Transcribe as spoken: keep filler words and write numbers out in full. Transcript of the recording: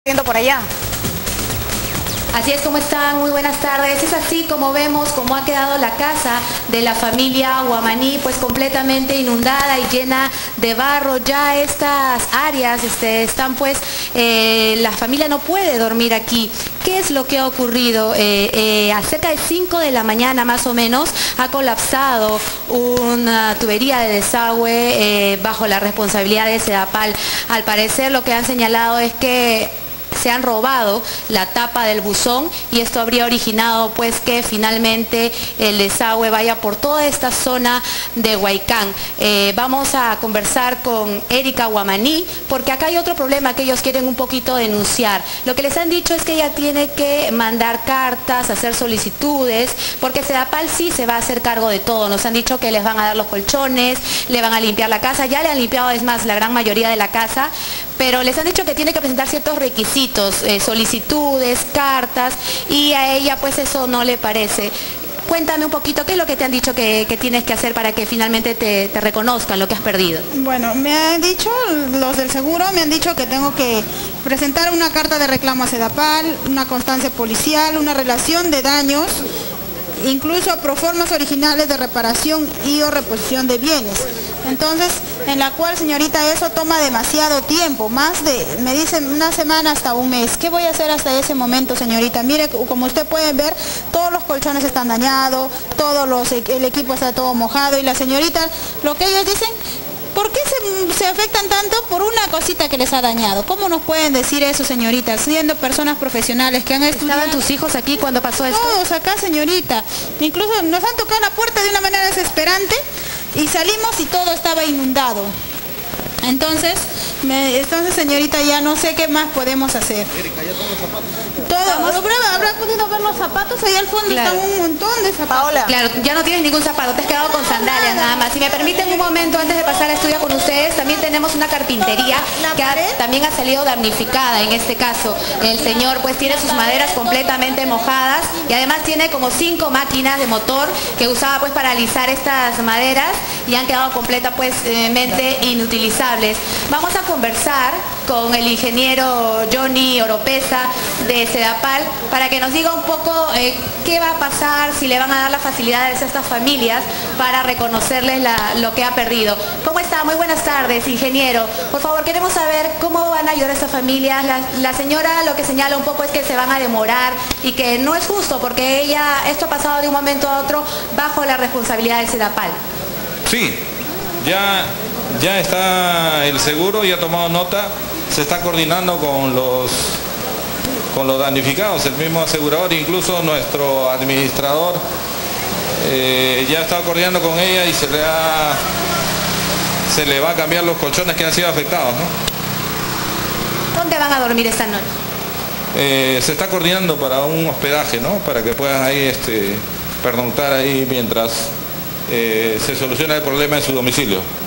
por allá. Así es, ¿cómo están? Muy buenas tardes. Es así como vemos cómo ha quedado la casa de la familia Guamaní, pues completamente inundada y llena de barro. Ya estas áreas este, están pues, eh, la familia no puede dormir aquí. ¿Qué es lo que ha ocurrido? Eh, eh, a cerca de cinco de la mañana más o menos ha colapsado una tubería de desagüe eh, bajo la responsabilidad de Sedapal. Al parecer lo que han señalado es que se han robado la tapa del buzón y esto habría originado pues que finalmente el desagüe vaya por toda esta zona de Huaycán. Eh, vamos a conversar con Erika Guamaní porque acá hay otro problema que ellos quieren un poquito denunciar. Lo que les han dicho es que ella tiene que mandar cartas, hacer solicitudes, porque Sedapal sí se va a hacer cargo de todo. Nos han dicho que les van a dar los colchones, le van a limpiar la casa, ya le han limpiado, es más, la gran mayoría de la casa, pero les han dicho que tiene que presentar ciertos requisitos, eh, solicitudes, cartas, y a ella pues eso no le parece. Cuéntame un poquito, ¿qué es lo que te han dicho que, que tienes que hacer para que finalmente te, te reconozcan lo que has perdido? Bueno, me han dicho, los del seguro me han dicho que tengo que presentar una carta de reclamo a Sedapal, una constancia policial, una relación de daños, incluso proformas originales de reparación y o reposición de bienes. Entonces, en la cual, señorita, eso toma demasiado tiempo, más de, me dicen, una semana hasta un mes. ¿Qué voy a hacer hasta ese momento, señorita? Mire, como usted puede ver, todos los colchones están dañados, todos los, el equipo está todo mojado, y la señorita, lo que ellos dicen, ¿por qué se, se afectan tanto por una cosita que les ha dañado? ¿Cómo nos pueden decir eso, señorita? Siendo personas profesionales que han estudiado... ¿Estaban tus hijos aquí cuando pasó esto? Todos acá, señorita. Incluso nos han tocado la puerta de una manera desesperante y salimos y todo estaba inundado. Entonces, me, entonces señorita, ya no sé qué más podemos hacer. Erika, ya todos los zapatos. Todo, ¿habrá, habrá podido ver los zapatos? Ahí al fondo claro. Están un montón de zapatos. Paola. Claro, ya no tienes ningún zapato, te has quedado con sandalias nada más. Si me permiten un momento antes de pasar a estudio con ustedes, también tenemos una carpintería que ha, también ha salido damnificada en este caso. El señor pues tiene sus maderas completamente mojadas y además tiene como cinco máquinas de motor que usaba pues para alisar estas maderas y han quedado completamente pues eh, mente inutilizables. Vamos a conversar con el ingeniero Johnny Oropesa de Sedapal para que nos diga un poco eh, qué va a pasar, si le van a dar las facilidades a estas familias para reconocerles la, lo que ha perdido. ¿Cómo está? Muy buenas tardes, ingeniero. Por favor, queremos saber cómo van a ayudar a estas familias. La, la señora lo que señala un poco es que se van a demorar y que no es justo porque ella, esto ha pasado de un momento a otro bajo la responsabilidad de Sedapal. Sí, ya, ya está el seguro, ya ha tomado nota, se está coordinando con los, con los damnificados, el mismo asegurador, incluso nuestro administrador eh, ya está coordinando con ella y se le, ha, se le va a cambiar los colchones que han sido afectados, ¿no? ¿Dónde van a dormir esta noche? Eh, se está coordinando para un hospedaje, ¿no? Para que puedan ahí este, pernoctar ahí mientras eh, se soluciona el problema en su domicilio.